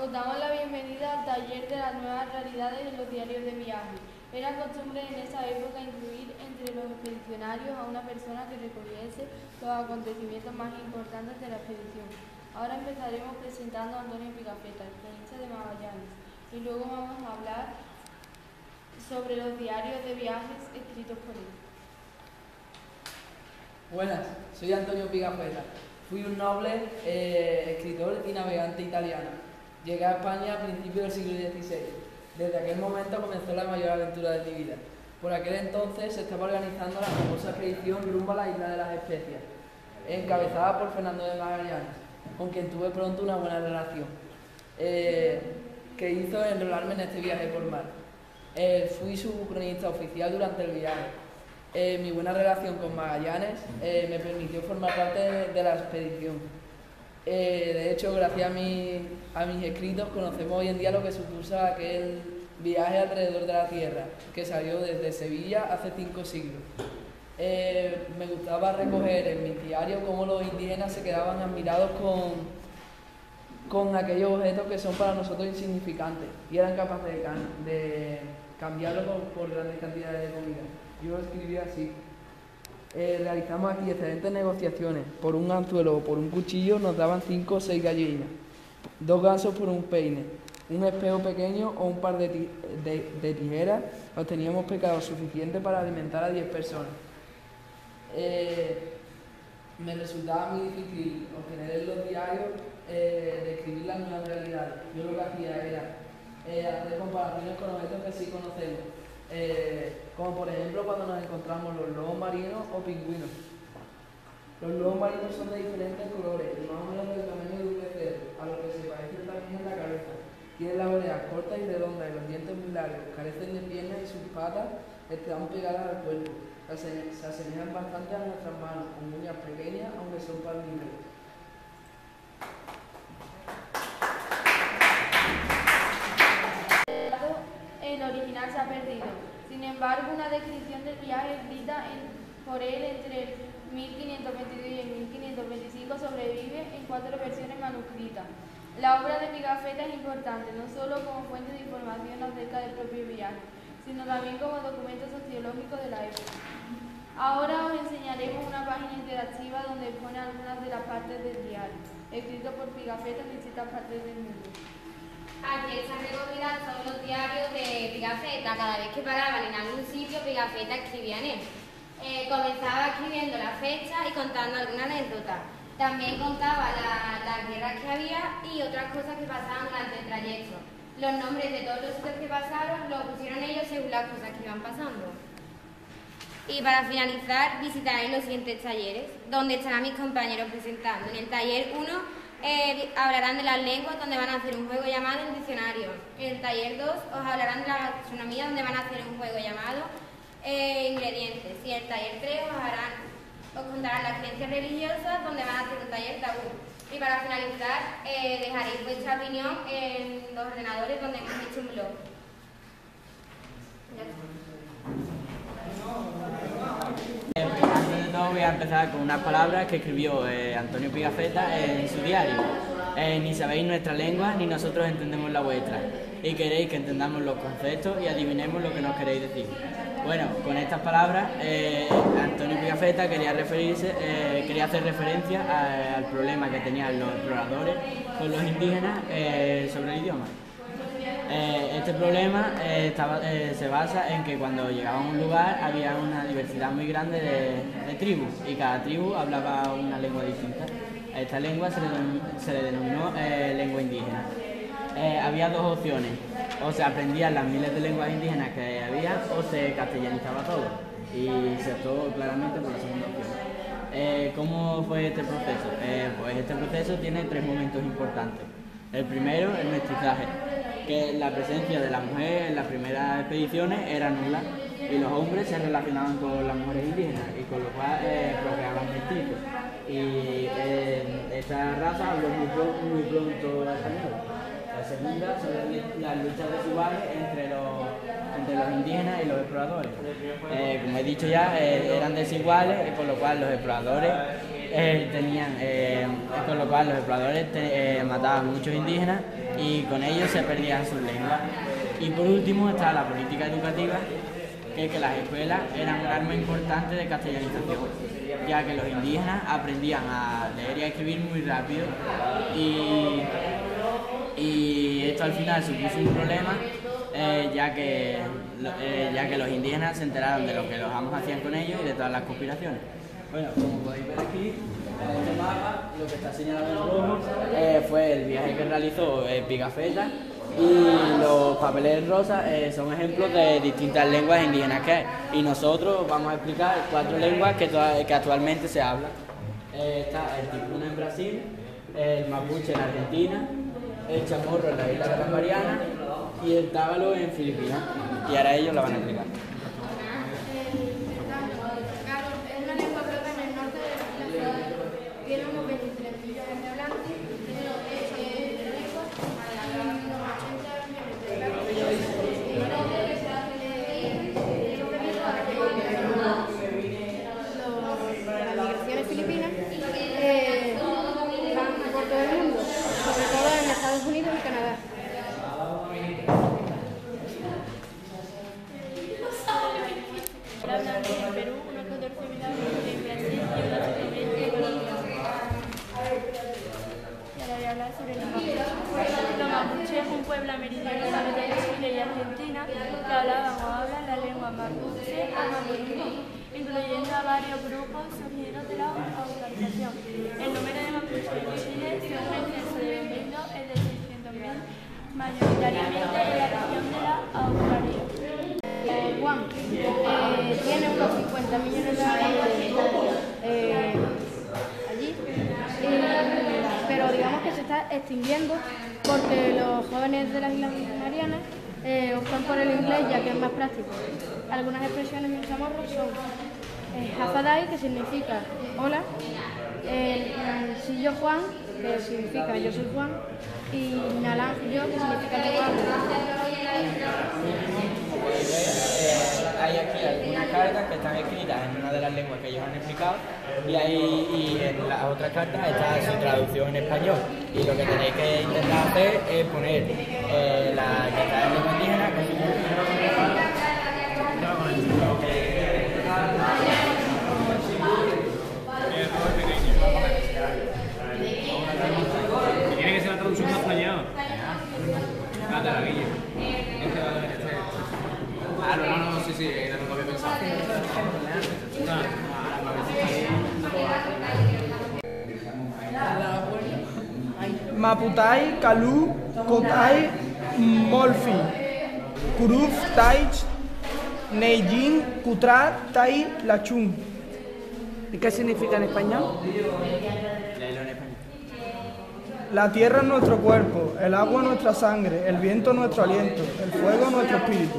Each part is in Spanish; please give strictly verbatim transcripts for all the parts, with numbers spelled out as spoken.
Os damos la bienvenida al taller de las nuevas realidades en los diarios de viaje. Era costumbre en esa época incluir entre los expedicionarios a una persona que recogiese los acontecimientos más importantes de la expedición. Ahora empezaremos presentando a Antonio Pigafetta, el cronista de Magallanes, y luego vamos a hablar sobre los diarios de viajes escritos por él. Buenas, soy Antonio Pigafetta. Fui un noble eh, escritor y navegante italiano. Llegué a España a principios del siglo dieciséis. Desde aquel momento comenzó la mayor aventura de mi vida. Por aquel entonces se estaba organizando la famosa expedición rumbo a la isla de las Especias, encabezada por Fernando de Magallanes, con quien tuve pronto una buena relación, eh, que hizo enrolarme en este viaje por mar. Eh, fui su cronista oficial durante el viaje. Eh, mi buena relación con Magallanes eh, me permitió formar parte de, de la expedición. Eh, de hecho, gracias a, mi, a mis escritos conocemos hoy en día lo que supuso aquel viaje alrededor de la Tierra, que salió desde Sevilla hace cinco siglos. Eh, me gustaba recoger en mis diarios cómo los indígenas se quedaban admirados con, con aquellos objetos que son para nosotros insignificantes y eran capaces de, can, de cambiarlos por, por grandes cantidades de comida. Yo lo escribí así. Eh, realizamos aquí excelentes negociaciones. Por un anzuelo o por un cuchillo nos daban cinco o seis gallinas, dos gansos por un peine, un espejo pequeño o un par de, ti de, de tijeras. Obteníamos pescado suficiente para alimentar a diez personas. Eh, me resultaba muy difícil obtener en los diarios eh, describir las nuevas realidades. Yo lo que hacía era eh, hacer comparaciones con objetos que sí conocemos. Eh, como por ejemplo cuando nos encontramos los lobos marinos o pingüinos. Los lobos marinos son de diferentes colores y más o menos del tamaño de un pecero, a lo que se parece también en la cabeza. Tienen las orejas cortas y redondas y los dientes muy largos, carecen de piernas y sus patas están pegadas al cuerpo. Se, se asemejan bastante a nuestras manos, con uñas pequeñas aunque son palmíferos. El original se ha perdido. Sin embargo, una descripción del viaje escrita en, por él entre mil quinientos veintidós y mil quinientos veinticinco sobrevive en cuatro versiones manuscritas. La obra de Pigafetta es importante, no solo como fuente de información acerca del propio viaje, sino también como documento sociológico de la época. Ahora os enseñaremos una página interactiva donde expone algunas de las partes del diario, escrito por Pigafetta en distintas partes del mundo. Aquí están recogidas todos los diarios de Pigafetta. Cada vez que paraban en algún sitio, Pigafetta escribía en él. Eh, comenzaba escribiendo la fecha y contando alguna anécdota. También contaba la, las guerras que había y otras cosas que pasaban durante el trayecto. Los nombres de todos los sitios que pasaron los pusieron ellos según las cosas que iban pasando. Y para finalizar, visitaré los siguientes talleres, donde estarán mis compañeros presentando. En el taller uno Eh, hablarán de las lenguas, donde van a hacer un juego llamado el diccionario. En el taller dos os hablarán de la gastronomía, donde van a hacer un juego llamado eh, ingredientes. Y en el taller tres os, harán, os contarán las creencias religiosas, donde van a hacer un taller tabú. Y para finalizar, eh, dejaréis vuestra opinión en los ordenadores donde hemos hecho un blog. Ya está. No voy a empezar con unas palabras que escribió eh, Antonio Pigafetta en su diario. Eh, ni sabéis nuestra lengua, ni nosotros entendemos la vuestra. Y queréis que entendamos los conceptos y adivinemos lo que nos queréis decir. Bueno, con estas palabras, eh, Antonio Pigafetta quería, referirse, eh, quería hacer referencia a, al problema que tenían los exploradores con los indígenas eh, sobre el idioma. Eh, este problema eh, estaba, eh, se basa en que cuando llegaban a un lugar había una diversidad muy grande de, de tribus y cada tribu hablaba una lengua distinta. A esta lengua se le, se le denominó eh, lengua indígena. Eh, había dos opciones, o se aprendían las miles de lenguas indígenas que había o se castellanizaba todo, y se optó claramente por la segunda opción. Eh, ¿Cómo fue este proceso? Eh, pues este proceso tiene tres momentos importantes. El primero, el mestizaje, que la presencia de la mujer en las primeras expediciones era nula y los hombres se relacionaban con las mujeres indígenas y con lo cual eh, procreaban mestizos. Y eh, esta raza habló muy, pronto, muy pronto español. La segunda son las luchas desiguales entre los, entre los indígenas y los exploradores. Eh, como he dicho ya, eh, eran desiguales, por lo cual los exploradores eh, tenían, eh, con lo cual los exploradores te, eh, mataban muchos indígenas y con ellos se perdían sus lenguas. Y por último está la política educativa, que es que las escuelas eran un arma importante de castellanización, ya que los indígenas aprendían a leer y a escribir muy rápido y, y esto al final supuso un problema, eh, ya, que, eh, ya que los indígenas se enteraron de lo que los amos hacían con ellos y de todas las conspiraciones. Bueno, como podéis ver aquí, en este mapa, lo que está señalado en rojo eh, fue el viaje que realizó eh, Pigafetta, y los papeles rosas eh, son ejemplos de distintas lenguas indígenas que hay. Y nosotros vamos a explicar cuatro lenguas que, que actualmente se hablan. Eh, está el ticuna en Brasil, el mapuche en Argentina, el chamorro en la isla Gran Mariana y el tábalo en Filipinas. Y ahora ellos la van a explicar. Es una lengua propia en el norte de la ciudad. Tiene unos veintitrés millones de hablantes. Filipinas eh, van por todo el mundo, sobre todo en Estados Unidos y Canadá. Hablan en Perú unos catorce mil habitantes, en Brasil y unos siete mil en Colombia. Y ahora voy a hablar sobre los mapuches. Los mapuches es un pueblo americano de Chile y Argentina que hablaban o hablan la lengua mapuche o mapudungun, incluyendo a varios grupos surgidos de la autorización. El número de mapuches en Chile, según el censo de dos mil dos, es de seiscientos mil, mayoritariamente en la región de la Araucanía. Eh, Juan eh, tiene unos cincuenta millones de habitantes eh, allí, y, pero digamos que se está extinguiendo porque los jóvenes de las Islas Marianas eh, optan por el inglés ya que es más práctico. Algunas expresiones en chamorro son eh, Hafadai, que significa hola, eh, si yo Juan, que significa yo soy Juan, y Nalang yo, que significa yo Juan. Hay aquí algunas cartas que están escritas en una de las lenguas que ellos han explicado y, hay, y en las otras cartas está su traducción en español. Y lo que tenéis que intentar hacer es poner eh, la que está en lengua indígena con su tiene que ser la traducción en español. Date la guille. Claro, no, no, sí, sí, era lo que había pensado. Maputai, Kalu, Kotai, Molfi, Kuruf, Taich, Neijin, Kutra, Tai, Lachun. ¿Y qué significa en español? La tierra es nuestro cuerpo, el agua nuestra sangre, el viento nuestro aliento, el fuego nuestro espíritu.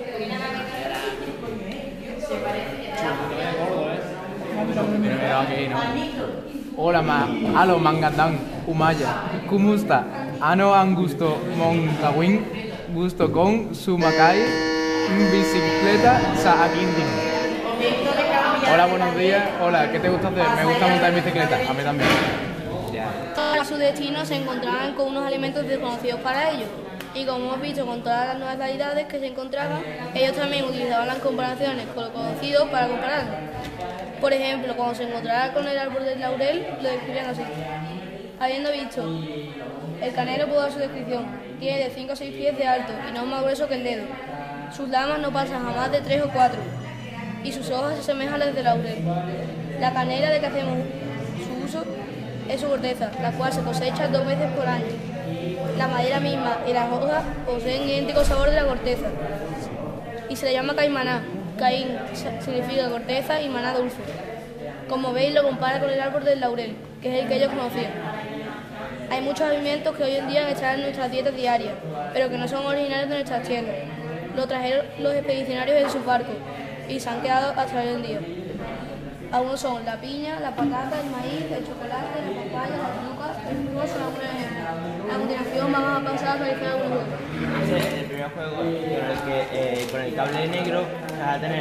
Hola ma, alo mangadang, umaya, kumusta, ano ang gusto mong gawin, gusto kong sumakay bicicleta sa aking din. Hola, buenos días, hola, ¿qué te gusta hacer? Me gusta montar en bicicleta, a mí también. A su destino se encontraban con unos alimentos desconocidos para ellos. Y como hemos visto con todas las nuevas realidades que se encontraban, ellos también utilizaban las comparaciones con lo conocido para compararlo. Por ejemplo, cuando se encontraba con el árbol del laurel, lo describían así. Habiendo visto, el canelo puede dar su descripción. Tiene de cinco a seis pies de alto y no es más grueso que el dedo. Sus lamas no pasan jamás de tres o cuatro. Y sus hojas se asemejan a las del laurel. La canela de que hacemos su uso es su corteza, la cual se cosecha dos veces por año. La madera misma y las hojas poseen idéntico sabor de la corteza y se le llama caimaná. Caín significa corteza y maná dulce. Como veis, lo compara con el árbol del laurel, que es el que ellos conocían. Hay muchos alimentos que hoy en día están en nuestras dietas diarias, pero que no son originarios de nuestras tierras. Lo trajeron los expedicionarios en sus barcos y se han quedado hasta hoy en día. Algunos son la piña, la patata, el maíz, el chocolate, la papaya, las yucas, el fruto son algunos ejemplos. A continuación vamos a pasar a realizar algunos juegos. Este es el primer juego con el que eh, con el cable negro vas a tener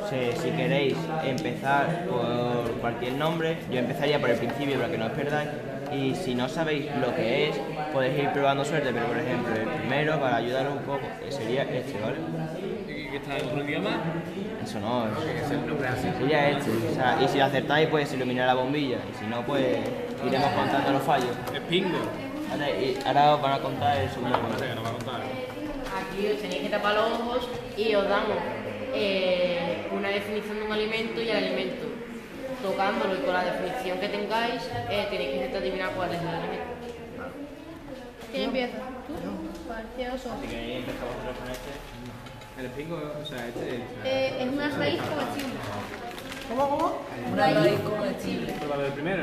Si, si queréis empezar por cualquier nombre, yo empezaría por el principio para que no os perdáis. Y si no sabéis lo que es, podéis ir probando suerte, pero por ejemplo, el primero, para ayudaros un poco, sería este, ¿vale? ¿Y qué está en otro idioma? Eso no, sería este. O sea, y si acertáis, pues se iluminará la bombilla. Y si no, pues iremos contando los fallos. Es pingo. Vale, y ahora os van a contar el segundo. Aquí os tenéis que tapar los ojos y os damos eh, una definición de un alimento y el alimento. Tocándolo y con la definición que tengáis, eh, tenéis que intentar adivinar cuál es el alimento. ¿Quién empieza? ¿Tú? Vale, cierra los ojos. Si queréis empezar vosotros con este. El pingo, o sea, este... Eh, es una raíz comestible. ¿Cómo, cómo? Una raíz comestible. ¿Prueba del primero?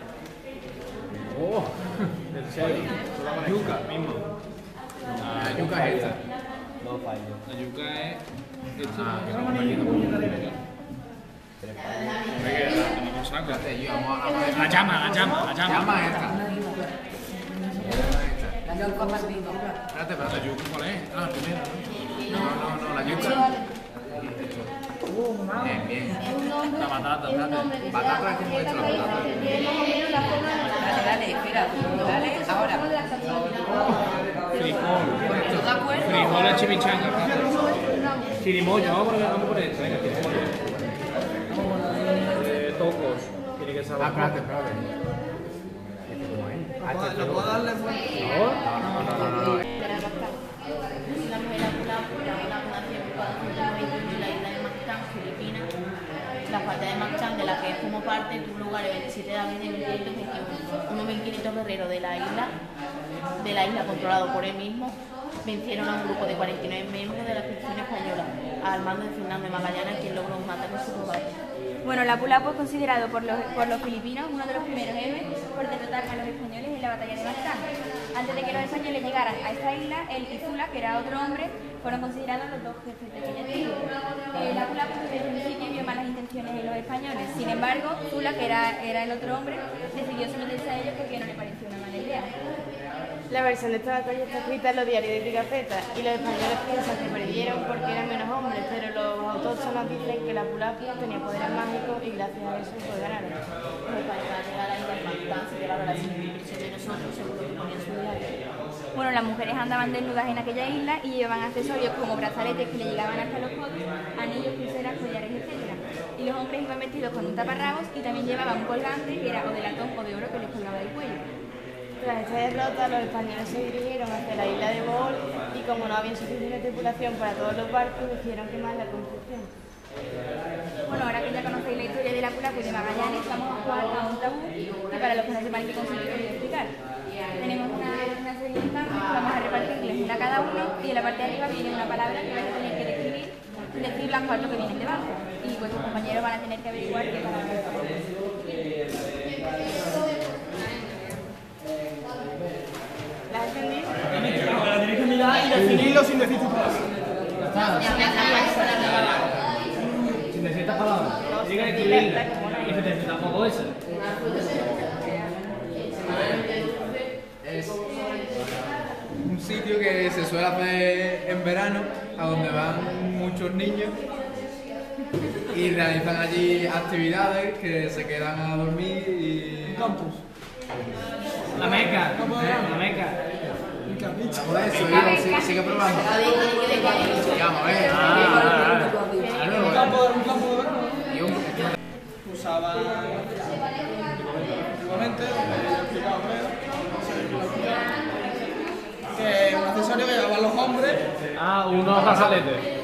¡Oh! El serio. Yuca mismo. La yuca es esta. No fallo. La yuca es... Esto. Ah, que no me imagino. Espérate, yo vamos a... La llama, la llama, la llama. Llama esta. La yuca partida. Espérate, espérate, ¿la yuca cuál es? Ah, la primera, ¿no? No, no, no, la yuca. Bien, bien. La batata, Es un nombre que se Batata llama es como esta esto, la raíz batata. que tiene más o menos la forma de la batata. Dale, dale, espera, dale, ahora. Frijol. Frijol a chimichanga. Chirimoyo, vamos a poner, vamos a poner esto, venga, chirimoyo. Eh, tocos. Tiene que saber. Ah, espérate, espérate. ¿Lo puedo darle fuerte? ¿No? No, no, no, no. La mujer apurada por la nación cuatrocientos noventa y uno en la isla de Mactán, Filipinas. La falta de Mactán, de la que formó parte, tuvo lugar el veintisiete de abril de mil quinientos veintiuno. Unos mil quinientos guerreros de la isla, de la isla controlado por él mismo, vencieron a un grupo de cuarenta y nueve miembros de la expedición española, al mando de Fernando de Magallanes, quien logró matar en su combate. Bueno, Lapu-Lapu es considerado por los, por los filipinos uno de los primeros héroes por derrotar a los españoles en la batalla de Mactán. Antes de que los españoles llegaran a esta isla, él y Zula, que era otro hombre, fueron considerados los dos jefes de aquella tribu. Eh, Lapu-Lapu desde el principio vio malas intenciones en los españoles. Sin embargo, Zula, que era, era el otro hombre, decidió someterse a ellos porque no le pareció una mala idea. La versión de esta batalla está escrita en los diarios de Pigafetta y los españoles piensan que perdieron porque eran menos hombres, pero los autóctonos dicen que Lapu-Lapu tenía poderes mágicos y gracias a eso pues ganaron. Los españoles al llegar a la isla de Mactán se llevaron a las cien mil prisioneros nosotros, según lo que ponía en su diario. Bueno, las mujeres andaban desnudas en aquella isla y llevaban accesorios como brazaletes que le llegaban hasta los codos, anillos, pulseras, collares, etcétera. Y los hombres iban vestidos con un taparrabos y también llevaban un colgante que era o de latón o de oro que les colgaba del cuello. Tras esta derrota, los españoles se dirigieron hacia la isla de Bohol y como no había suficiente tripulación para todos los barcos, decidieron quemar la construcción. Bueno, ahora que ya conocéis la historia de Lapu-Lapu y de Magallanes, vamos a jugar a un tabú que para los que no sepan qué consiste os voy a explicar. Tenemos una, una serie de instantes que vamos a repartirles una a cada uno y en la parte de arriba viene una palabra que vais a tener que describir y decir las cuatro que vienen debajo. Y vuestros compañeros van a tener que averiguar qué palabra es. ¿La has entendido? Tienes que mirar y definirlo sin decir tus palabras. Sin decir estas palabras. Tienes que escribirla. Y se te tampoco eso. Es un sitio que se suele hacer en verano, a donde van muchos niños y realizan allí actividades que se quedan a dormir y... Campus. La Meca. La Meca. Por eso, digo, sigue, sigue probando. Vamos a ver. Un campo de un campo de verano. Y un... Usaban antiguamente, he explicado que un accesorio que llevaban los hombres. Ah, unos brazaletes.